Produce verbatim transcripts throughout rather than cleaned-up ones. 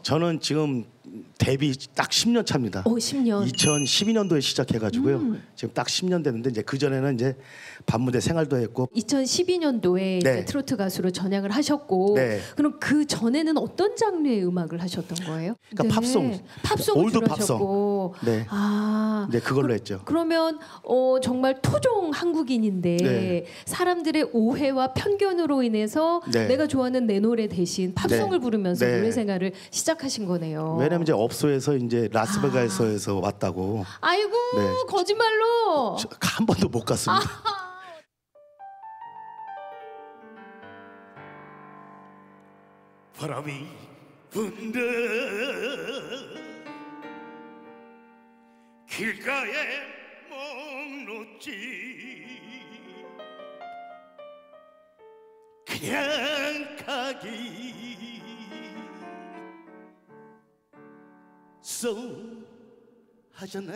저는 지금 데뷔 딱 십 년 차입니다. 오, 십 년. 이천십이 년도에 시작해가지고요. 음. 지금 딱 십 년 됐는데 이제 그 전에는 이제 반무대 생활도 했고. 이천십이 년도에 네. 이제 트로트 가수로 전향을 하셨고, 네. 그럼 그 전에는 어떤 장르의 음악을 하셨던 거예요? 그러니까 팝송, 팝송을 올드 주로 팝송. 하셨고. 네. 아, 네, 그걸로 그, 했죠. 그러면 어, 정말 토종 한국인인데 네. 사람들의 오해와 편견으로 인해서 네. 내가 좋아하는 내 노래 대신 팝송을 네. 부르면서 네. 노래 생활을 시작하신 거네요. 왜냐면 이제 업소에서 이제 라스베가스에서 아. 왔다고. 아이고, 네. 거짓말로. 저, 한 번도 못 갔습니다. 아. 바람이 분다 길가에 목 놓지 그냥 가기 송 하잖아.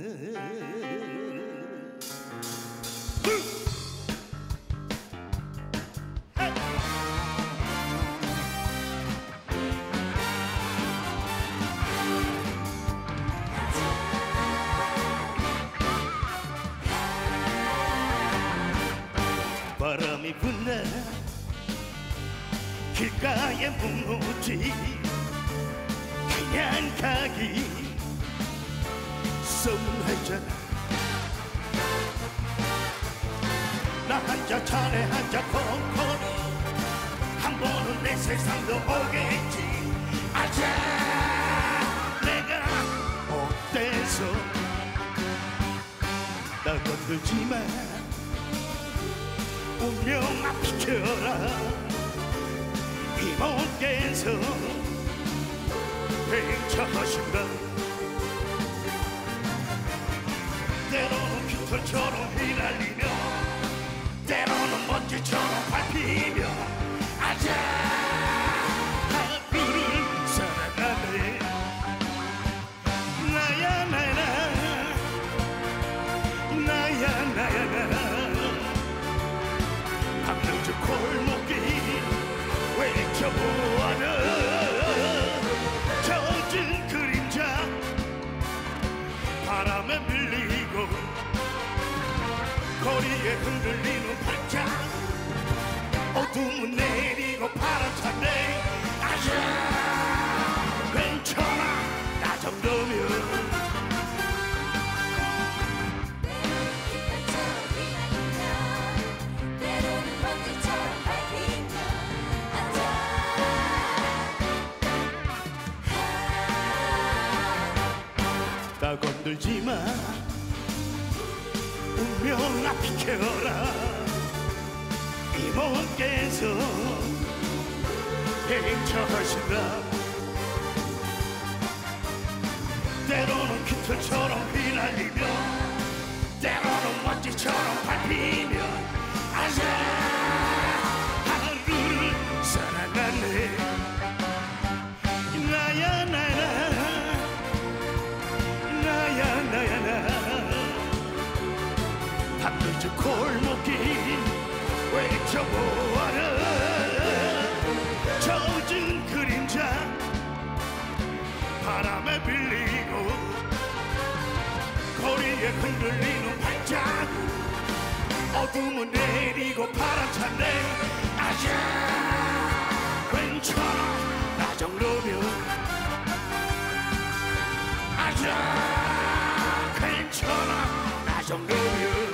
바람이 분다 길가에 묵묵지 그냥 가기 썸하잖아. 나 한자 차례 한자 콩콩이 한 번은 내 세상도 오겠지. 아자 내가 어때서 나 건들지마 운명아 비켜라. 이모께서 행차하신다. 때로는 깃털처럼 휘날리며 때로는 먼지처럼 밟히며 아자 하루를 살아가네. 나야 나야 나야 나야 밤늦은 골목길 외쳐보아라. 젖은 그림자 바람에 밀리고 거리에 흔들리는 발짝 어둠은 내리고 바람 찼네. 아야 괜찮아 나 정도면. 나 건들지마 운명아 비켜라. 이모께서 행차하신다. 때로는 깃털처럼 휘날리며 때로는 먼지처럼 밟히며 아자 하루를 살아가네. 나야 나야 나야 나야 나 밤늦은 골목길 외쳐보아라. 젖은 그림자 바람에 빌리고 거리에 흔들리는 발자국 어둠은 내리고 바람 찼네. 아자 괜찮아 나 정도면. 아자 괜찮아 나 정도면.